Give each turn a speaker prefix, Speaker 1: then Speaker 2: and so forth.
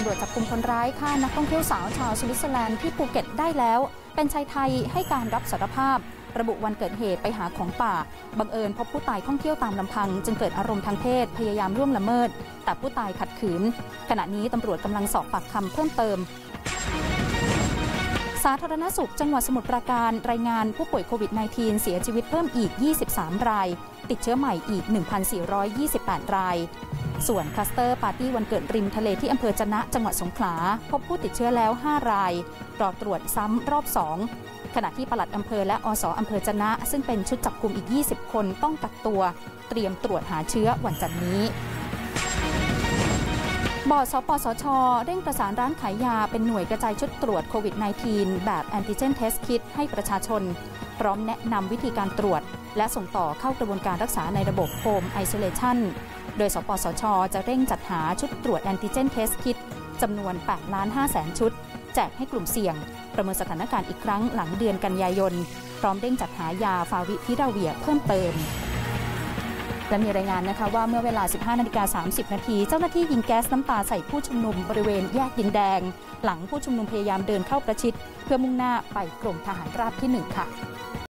Speaker 1: ำรวจจับกุมคนร้ายฆ่านักท่องเที่ยวสาวชาวสวิตเซอร์แลนด์ที่ภูเก็ตได้แล้วเป็นชายไทยให้การรับสารภาพระบุวันเกิดเหตุไปหาของป่าบังเอิญพบผู้ตายท่องเที่ยวตามลำพังจึงเกิดอารมณ์ทางเพศพยายามล่วงละเมิดแต่ผู้ตายขัดขืนขณะนี้ตำรวจกำลังสอบปากคำเพิ่มเติมสาธารณสุขจังหวัดสมุทรปราการรายงานผู้ป่วยโควิด -19 เสียชีวิตเพิ่มอีก23รายติดเชื้อใหม่อีก 1,428 รายส่วนคลัสเตอร์ปาร์ตี้วันเกิดริมทะเลที่อำเภอจะนะจังหวัดสงขลาพบผู้ติดเชื้อแล้ว5รายรอตรวจซ้ำรอบ2ขณะที่ปลัดอำเภอและอส.อำเภอจะนะซึ่งเป็นชุดจับกุมอีก20คนต้องกักตัวเตรียมตรวจหาเชื้อวันจันทร์นี้บสปสช.เร่งประสานร้านขายยาเป็นหน่วยกระจายชุดตรวจโควิด -19 แบบแอนติเจนเทสคิทให้ประชาชนพร้อมแนะนำวิธีการตรวจและส่งต่อเข้ากระบวนการรักษาในระบบโฮมไอโซเลชันโดยสปสช.จะเร่งจัดหาชุดตรวจแอนติเจนเทสคิทจำนวน 8,500,000 ชุดแจกให้กลุ่มเสี่ยงประเมินสถานการณ์อีกครั้งหลังเดือนกันยายนพร้อมเร่งจัดหายาฟาวิพิราเวียเพิ่มเติมและมีรายงานนะคะว่าเมื่อเวลา 15:30 นาทีเจ้าหน้าที่ยิงแก๊สน้ำตาใส่ผู้ชุมนุมบริเวณแยกดินแดงหลังผู้ชุมนุมพยายามเดินเข้าประชิดเพื่อมุ่งหน้าไปกรมทหารราบที่ 1 ค่ะ